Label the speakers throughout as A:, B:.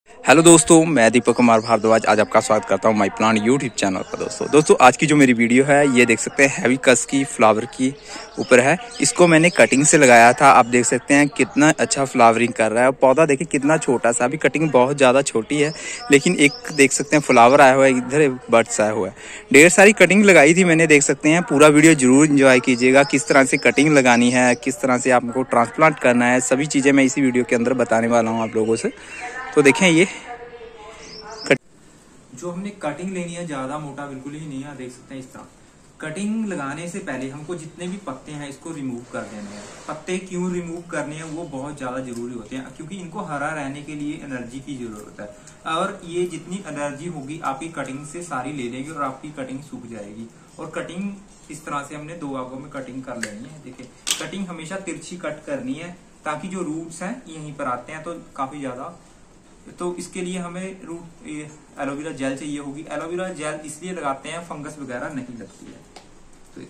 A: Hello दोस्तों, मैं दीपक कुमार भारद्वाज आज आपका स्वागत करता हूं माई प्लांट यूट्यूब चैनल पर। दोस्तों आज की जो मेरी वीडियो है ये देख सकते हैं हैवी कस की फ्लावर की ऊपर है। इसको मैंने कटिंग से लगाया था। आप देख सकते हैं कितना अच्छा फ्लावरिंग कर रहा है। पौधा देखिए कितना छोटा सा, अभी कटिंग बहुत ज़्यादा छोटी है लेकिन एक देख सकते हैं फ्लावर आया हुआ है, इधर बर्ड्स आया हुआ है। ढेर सारी कटिंग लगाई थी मैंने, देख सकते हैं। पूरा वीडियो जरूर इंजॉय कीजिएगा, किस तरह से कटिंग लगानी है, किस तरह से आपको ट्रांसप्लांट करना है, सभी चीज़ें मैं इसी वीडियो के अंदर बताने वाला हूँ आप लोगों से। तो देखें ये जो हमने कटिंग लेनी है, ज्यादा मोटा बिल्कुल ही नहीं है। देख सकते हैं इस तरह कटिंग लगाने से पहले हमको जितने भी पत्ते हैं इसको रिमूव कर देने हैं। पत्ते क्यों रिमूव करने हैं वो बहुत ज्यादा जरूरी होते हैं, क्योंकि इनको हरा रहने के लिए एनर्जी की जरूरत है। और ये जितनी एनर्जी होगी आपकी कटिंग से सारी ले लेगी और आपकी कटिंग सूख जाएगी। और कटिंग इस तरह से हमने दो भागों में कटिंग कर लेनी है। देखिए कटिंग हमेशा तिरछी कट करनी है ताकि जो रूट्स हैं यहीं पर आते हैं तो काफी ज्यादा। तो इसके लिए हमें रूट एलोवेरा जेल चाहिए होगी। एलोवेरा जेल इसलिए लगाते हैं फंगस वगैरह नहीं लगती है। तो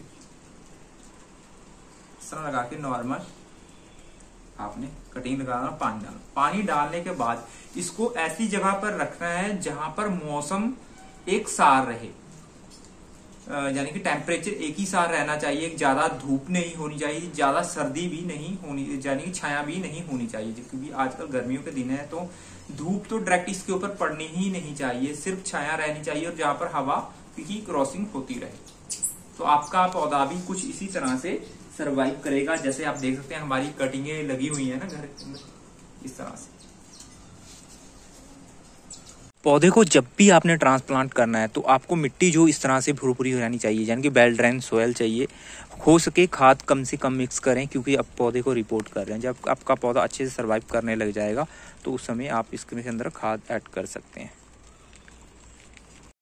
A: इस तरह लगा के नॉर्मल आपने कटिंग लगाना, पानी डालने के बाद इसको ऐसी जगह पर रखना है जहां पर मौसम एक सार रहे, यानी कि टेम्परेचर एक ही साथ रहना चाहिए। ज्यादा धूप नहीं होनी चाहिए, ज्यादा सर्दी भी नहीं होनी, यानी कि छाया भी नहीं होनी चाहिए, क्योंकि आजकल गर्मियों के दिन है तो धूप तो डायरेक्ट इसके ऊपर पड़नी ही नहीं चाहिए, सिर्फ छाया रहनी चाहिए और जहां पर हवा की क्रॉसिंग होती रहे। तो आपका पौधा भी कुछ इसी तरह से सरवाइव करेगा। जैसे आप देख सकते हैं हमारी कटिंगें लगी हुई है ना घर के अंदर, इस तरह से। पौधे को जब भी आपने ट्रांसप्लांट करना है तो आपको मिट्टी जो इस तरह से भुरभुरी हो जानी चाहिए, यानी कि वेल ड्रेन सॉइल चाहिए। हो सके खाद कम से कम मिक्स करें, क्योंकि अब पौधे को रिपोर्ट कर रहे हैं। जब आपका पौधा अच्छे से सर्वाइव करने लग जाएगा तो उस समय आप इसके अंदर खाद ऐड कर सकते हैं।